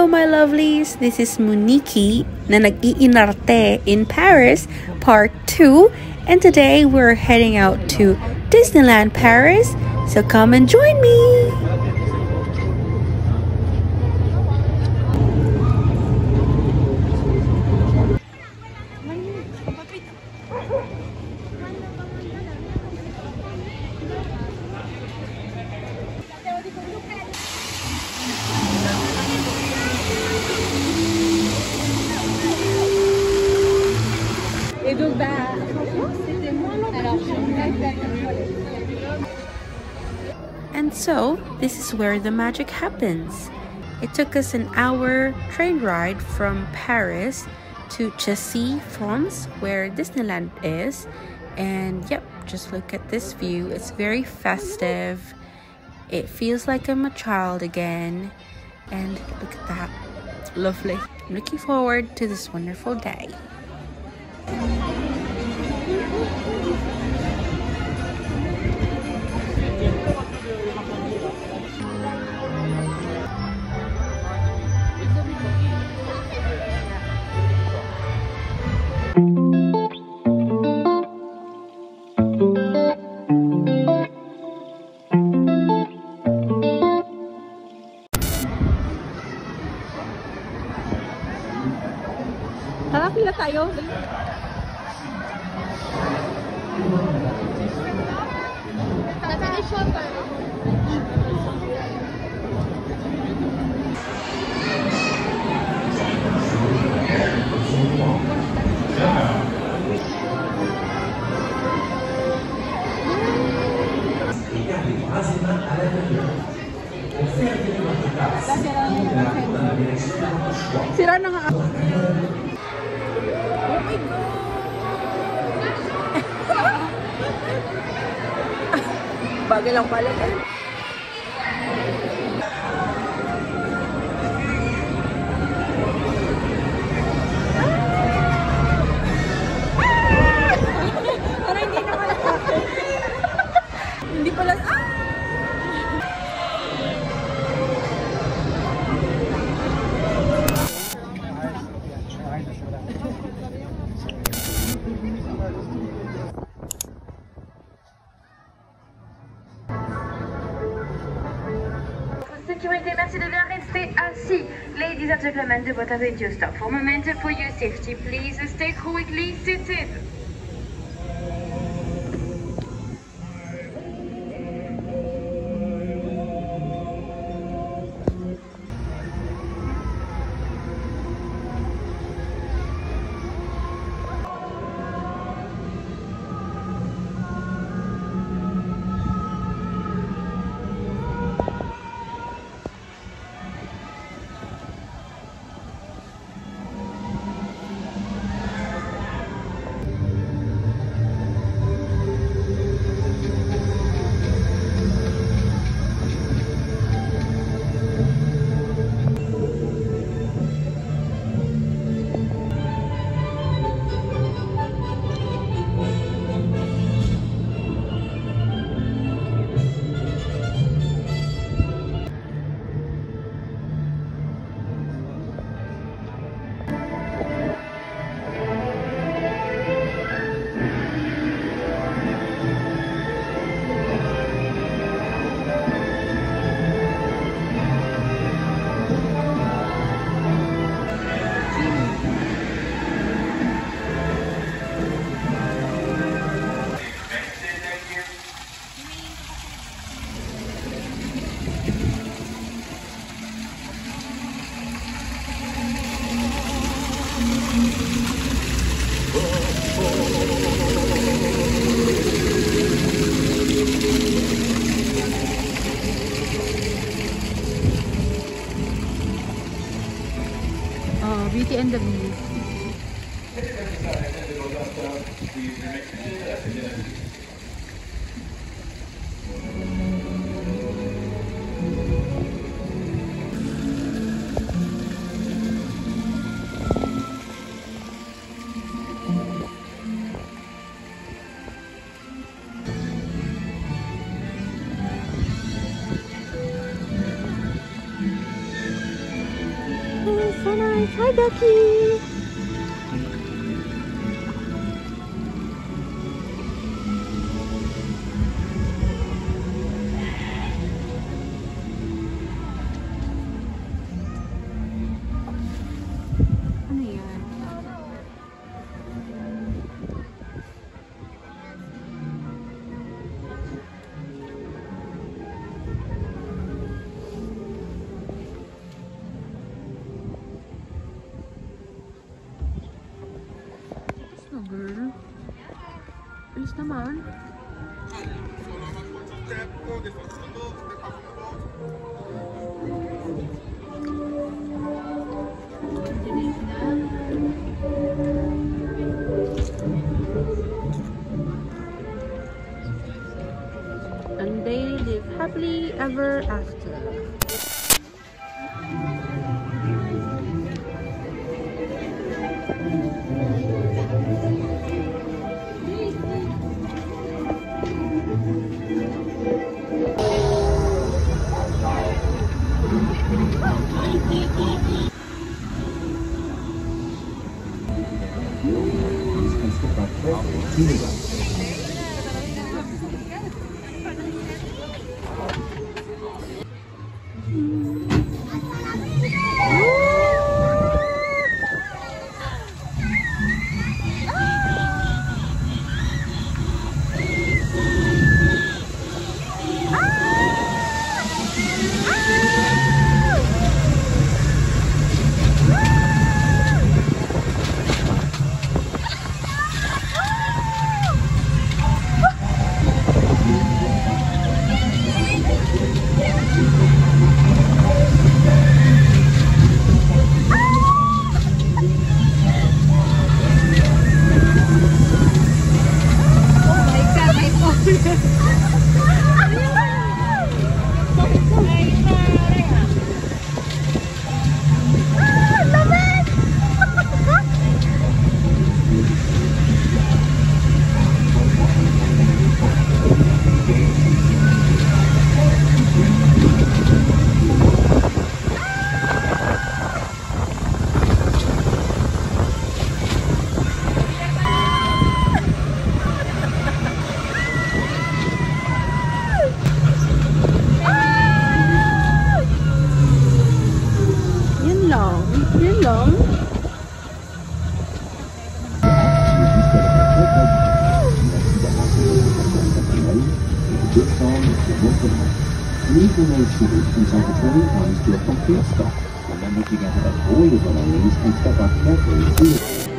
Hello my lovelies, this is Monikeee na nag-iinarte in Paris, part 2. And today we're heading out to Disneyland Paris, so come and join me! And so, this is where the magic happens. It took us an hour train ride from Paris to Chessy, France, where Disneyland is. And yep, just look at this view. It's very festive. It feels like I'm a child again. And look at that. It's lovely. I'm looking forward to this wonderful day. Tara, pila tayo. Sira na nga. Oh my God! Bagay lang pala. Parang hindi na malaki. Hindi pala. Sécurité, merci de bien rester assis. Ladies and gentlemen, the bottom radio stop for a moment. For your safety, please stay quickly seated. Beauty and the Beast. So nice. Hi, Ducky. Ano yan? Oh, girl. Bilis naman. And they live happily ever after. Yun lang. Leave the no sugars until the train comes to a complete stop. Remember to gather up all your belongings and step up carefully to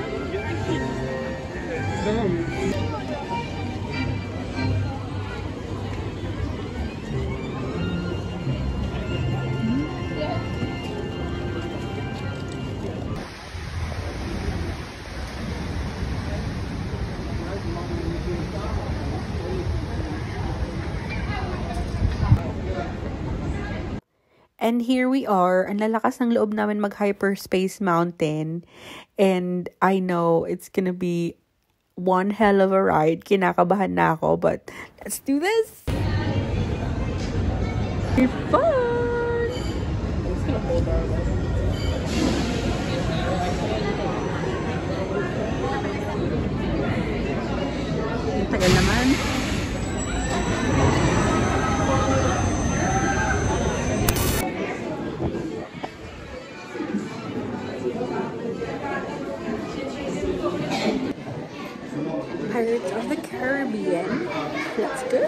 And here we are. Ang lalakas ng loob namin mag-hyperspace mountain. And I know it's gonna be one hell of a ride. Kinakabahan na ako. But let's do this! It's fun! Tagal naman. Pirates of the Caribbean. Let's go.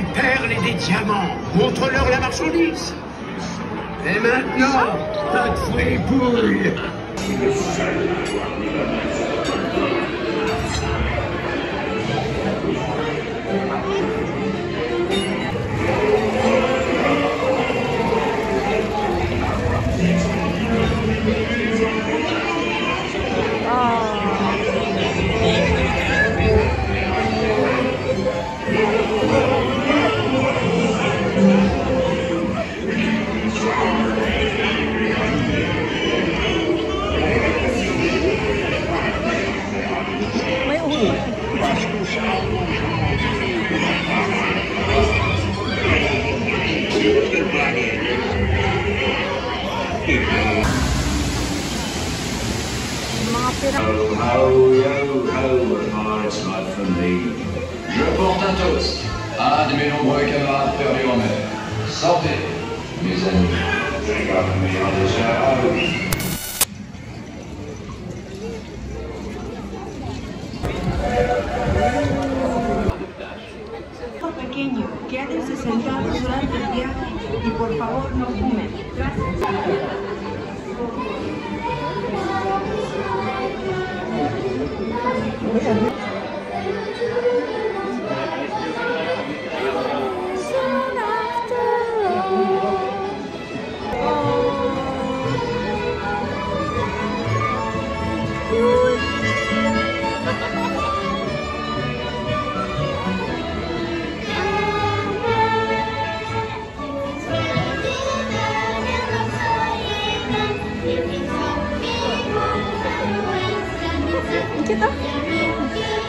des perles et des diamants. Montre-leur la marchandise. Et maintenant, pas de fouet et pouille. Ho, ho, yo, ho, oh, it's not for me. Je porte un toast à un de mes nombreux camarades perdus en mer. Sortez, mes amis. Je garde le meilleur déjà. Pequeño, quédense sentados durante el viaje y por favor no fumen. Kita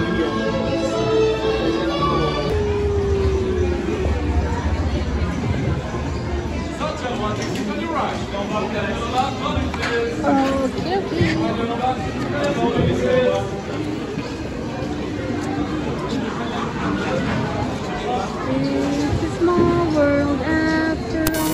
It's a small world after all.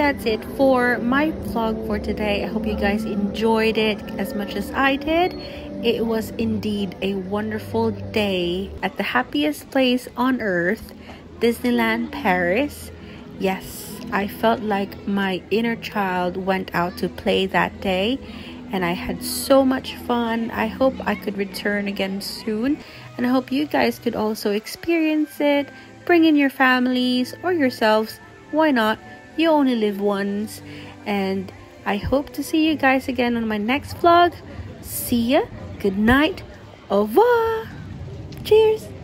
that's it for my vlog for today. I hope you guys enjoyed it as much as I did. It was indeed a wonderful day at the happiest place on earth, Disneyland Paris. Yes, I felt like my inner child went out to play that day, and I had so much fun. I hope I could return again soon, and I hope you guys could also experience it. Bring in your families or yourselves. Why not? You only live once. And I hope to see you guys again on my next vlog. See ya. Good night. Au revoir. Cheers.